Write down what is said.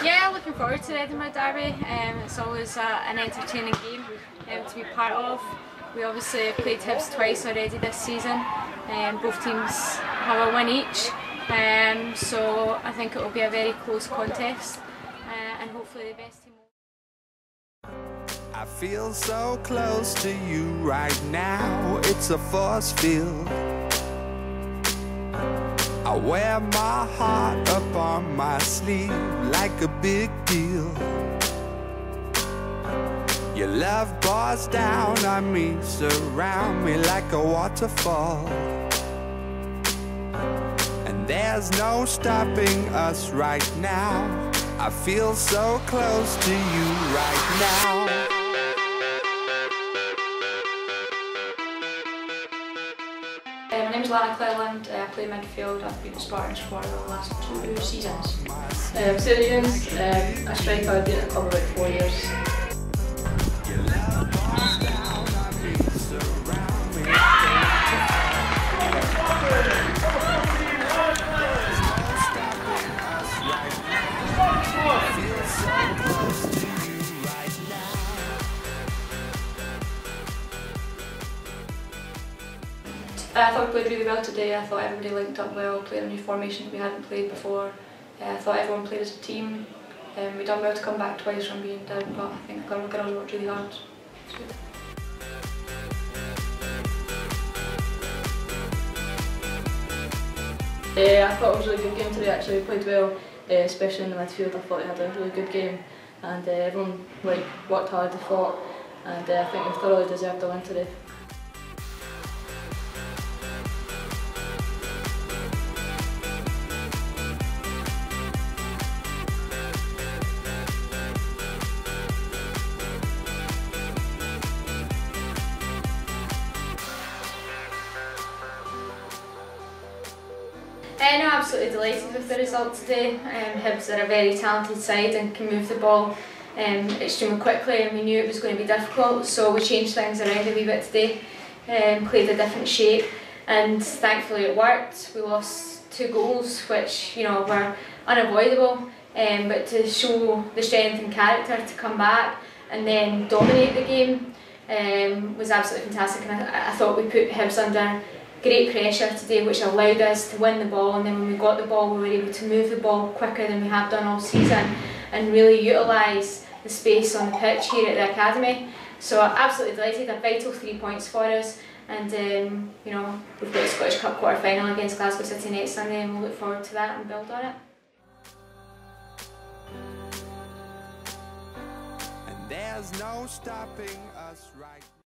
Yeah, looking forward to the Edinburgh Derby. It's always an entertaining game to be part of. We obviously played Hibs twice already this season. Both teams have a win each, so I think it will be a very close contest, and hopefully the best team will. I feel so close to you right now, it's a force field. I wear my heart up on my sleeve like a big deal. Your love pours down on me, surround me like a waterfall. And there's no stopping us right now. I feel so close to you right now. My name is Lana Cleland, I play midfield. I've been at Spartans for the last 2 seasons. Sarah Jones, a striker. I've been at the club about 4 years. I thought we played really well today. I thought everybody linked up well, played a new formation we hadn't played before. I thought everyone played as a team. We done well to come back twice from being down, but I think the girls worked really hard. It's good. I thought it was a really good game today actually. We played well, especially in the midfield. I thought we had a really good game, and everyone worked hard, they fought, and I think we thoroughly deserved the win today. No, absolutely delighted with the result today. Hibs are a very talented side and can move the ball extremely quickly, and we knew it was going to be difficult, so we changed things around a wee bit today, played a different shape, and thankfully it worked. We lost 2 goals, which were unavoidable, but to show the strength and character to come back and then dominate the game was absolutely fantastic, and I thought we put Hibs under great pressure today, which allowed us to win the ball, and then when we got the ball we were able to move the ball quicker than we have done all season and really utilise the space on the pitch here at the academy. So absolutely delighted, a vital 3 points for us, and we've got the Scottish Cup quarter final against Glasgow City next Sunday, and we'll look forward to that and build on it. And there's no stopping us right now.